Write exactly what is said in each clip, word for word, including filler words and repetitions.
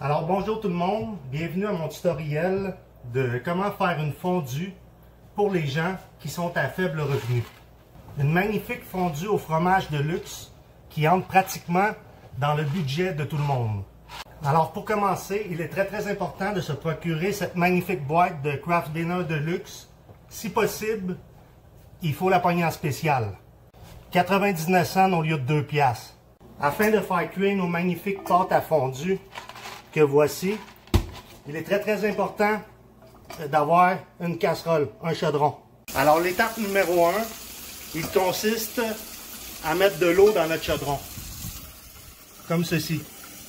Alors bonjour tout le monde, bienvenue à mon tutoriel de comment faire une fondue pour les gens qui sont à faible revenu. Une magnifique fondue au fromage de luxe qui entre pratiquement dans le budget de tout le monde. Alors pour commencer, il est très très important de se procurer cette magnifique boîte de Kraft Dinner de luxe. Si possible, il faut la pogner en spécial. quatre-vingt-dix-neuf cents au lieu de deux piastres. Afin de faire cuire nos magnifiques pâtes à fondue que voici, il est très très important d'avoir une casserole, un chaudron. Alors l'étape numéro un, il consiste à mettre de l'eau dans notre chaudron. Comme ceci.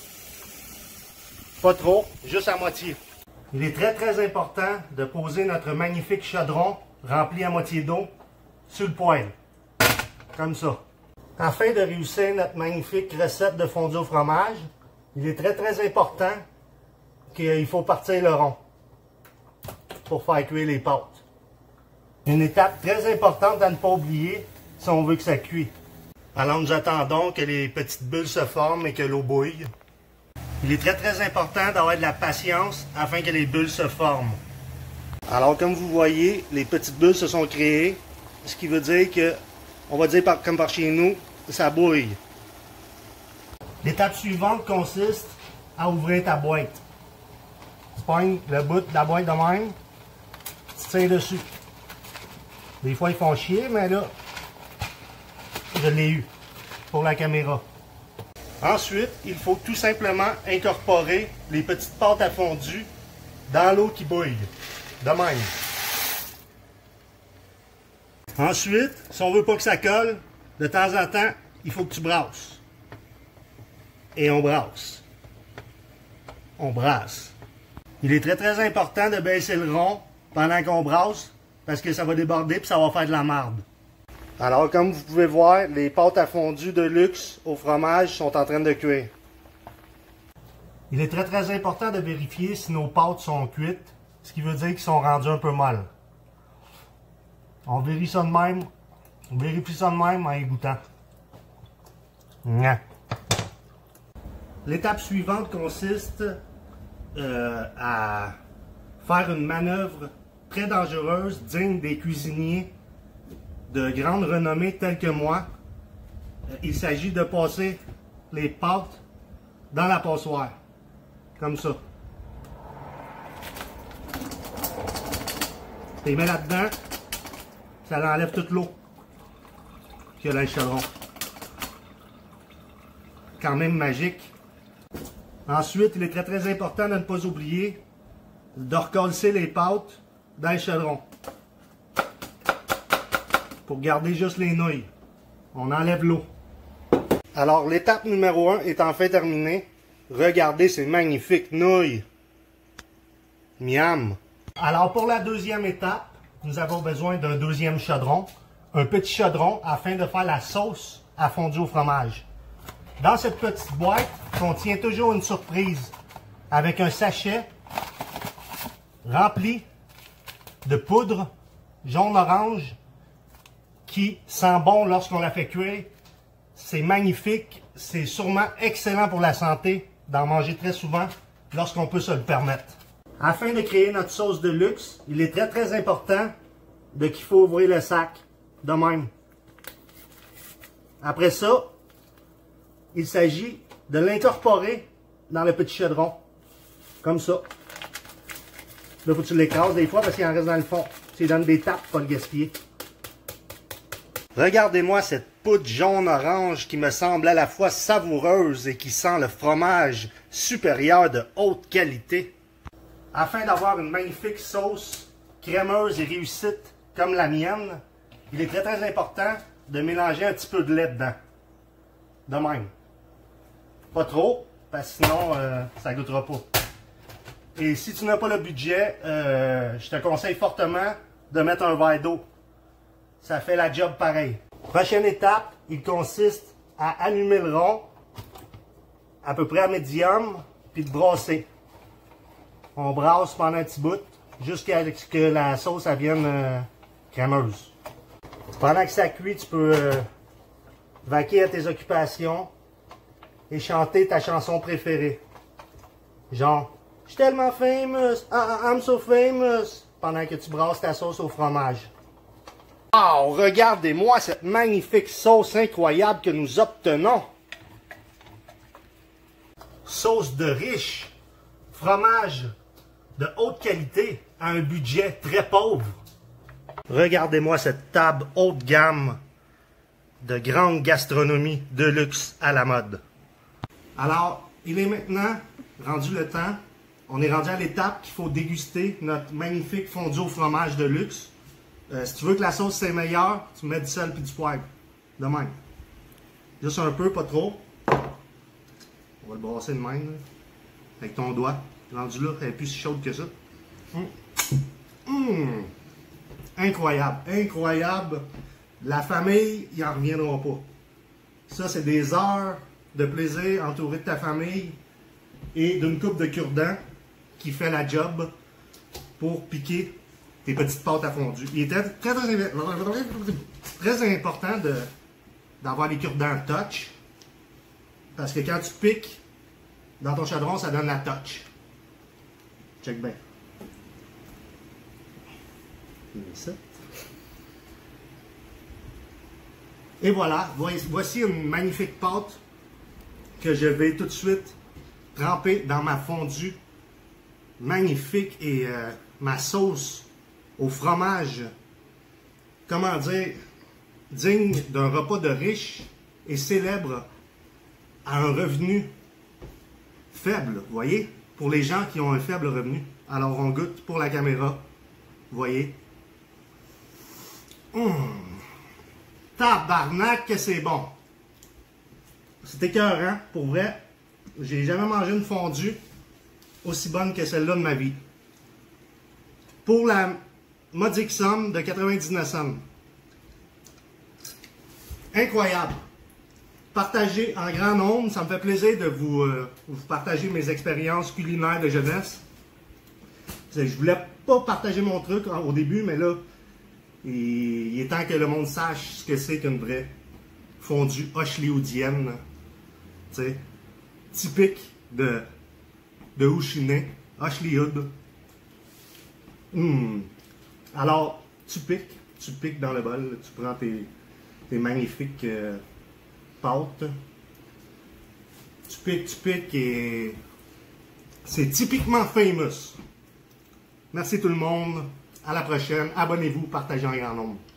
Pas trop, juste à moitié. Il est très très important de poser notre magnifique chaudron rempli à moitié d'eau sur le poêle. Comme ça. Afin de réussir notre magnifique recette de fondue au fromage, il est très très important qu'il faut partir le rond pour faire cuire les pâtes. Une étape très importante à ne pas oublier si on veut que ça cuise. Alors nous attendons que les petites bulles se forment et que l'eau bouille. Il est très très important d'avoir de la patience afin que les bulles se forment. Alors comme vous voyez, les petites bulles se sont créées, ce qui veut dire que, on va dire par, comme par chez nous, ça bouille. L'étape suivante consiste à ouvrir ta boîte. Tu pognes le bout de la boîte de même, tu tires dessus. Des fois ils font chier, mais là, je l'ai eu pour la caméra. Ensuite, il faut tout simplement incorporer les petites pâtes à fondue dans l'eau qui bouille. De même. Ensuite, si on veut pas que ça colle, de temps en temps, il faut que tu brasses. Et on brasse. On brasse. Il est très très important de baisser le rond pendant qu'on brasse parce que ça va déborder et ça va faire de la marde. Alors comme vous pouvez voir, les pâtes à fondue de luxe au fromage sont en train de cuire. Il est très très important de vérifier si nos pâtes sont cuites, ce qui veut dire qu'ils sont rendus un peu molles. On vérifie ça de même, on vérifie ça de même en y goûtant. L'étape suivante consiste euh, à faire une manœuvre très dangereuse, digne des cuisiniers de grande renommée tels que moi. Il s'agit de passer les pâtes dans la passoire, comme ça. Tu les mets là-dedans, ça enlève toute l'eau qu'il y a dans le chaudron. Quand même magique. Ensuite, il est très très important de ne pas oublier de recoller les pâtes dans le chaudron. Pour garder juste les nouilles. On enlève l'eau. Alors, l'étape numéro un est enfin terminée. Regardez ces magnifiques nouilles. Miam! Alors, pour la deuxième étape, nous avons besoin d'un deuxième chaudron. Un petit chaudron afin de faire la sauce à fondue au fromage. Dans cette petite boîte, contient toujours une surprise avec un sachet rempli de poudre jaune-orange qui sent bon lorsqu'on la fait cuire. C'est magnifique, c'est sûrement excellent pour la santé d'en manger très souvent lorsqu'on peut se le permettre. Afin de créer notre sauce de luxe, il est très très important de qu'il faut ouvrir le sac de même. Après ça, il s'agit de l'incorporer dans le petit chaudron, comme ça. Là, faut que tu l'écrases des fois parce qu'il en reste dans le fond. Tu lui donnes des tapes, pas le gaspiller. Regardez-moi cette poudre jaune-orange qui me semble à la fois savoureuse et qui sent le fromage supérieur de haute qualité. Afin d'avoir une magnifique sauce crémeuse et réussite comme la mienne, il est très très important de mélanger un petit peu de lait dedans. De même. Pas trop, parce que sinon euh, ça ne goûtera pas. Et si tu n'as pas le budget, euh, je te conseille fortement de mettre un verre d'eau. Ça fait la job pareil. Prochaine étape, il consiste à allumer le rond, à peu près à médium, puis de brasser. On brasse pendant un petit bout, jusqu'à ce que la sauce elle vienne euh, crémeuse. Pendant que ça cuit, tu peux euh, vaquer à tes occupations et chanter ta chanson préférée. Genre, je suis tellement famous, I'm so famous, pendant que tu brasses ta sauce au fromage. Oh, regardez-moi cette magnifique sauce incroyable que nous obtenons. Sauce de riche, fromage de haute qualité à un budget très pauvre. Regardez-moi cette table haut de gamme de grande gastronomie de luxe à la mode. Alors, il est maintenant rendu le temps. On est rendu à l'étape qu'il faut déguster notre magnifique fondu au fromage de luxe. Euh, si tu veux que la sauce soit meilleure, tu mets du sel et du poivre. De même. Juste un peu, pas trop. On va le brasser de même. Là. Avec ton doigt. Rendu là, elle est plus si chaude que ça. Mmh. Mmh. Incroyable, incroyable. La famille, il n'en reviendra pas. Ça, c'est des heures de plaisir entouré de ta famille et d'une coupe de cure-dents qui fait la job pour piquer tes petites pâtes à fondu. Il est très, très, très, très important de, d'avoir les cure-dents touch parce que quand tu piques dans ton chaudron, ça donne la touch. Check bien. Ça. Et voilà, voici une magnifique pâte que je vais tout de suite tremper dans ma fondue magnifique et euh, ma sauce au fromage, comment dire, digne d'un repas de riche et célèbre à un revenu faible, vous voyez, pour les gens qui ont un faible revenu. Alors on goûte pour la caméra, vous voyez. Mmh. Tabarnak que c'est bon. C'est écœurant, pour vrai. J'ai jamais mangé une fondue aussi bonne que celle-là de ma vie. Pour la modique somme de quatre-vingt-dix-neuf cents. Incroyable. Partagez en grand nombre. Ça me fait plaisir de vous, euh, vous partager mes expériences culinaires de jeunesse. Je voulais pas partager mon truc au début, mais là, il est temps que le monde sache ce que c'est qu'une vraie fondue hochelioudienne. Tu sais, typique de, de Houchinais, Hocheliud. Mmh. Alors, tu piques, tu piques dans le bol, tu prends tes, tes magnifiques euh, pâtes. Tu piques, tu piques et c'est typiquement famous. Merci tout le monde. À la prochaine. Abonnez-vous, partagez en grand nombre.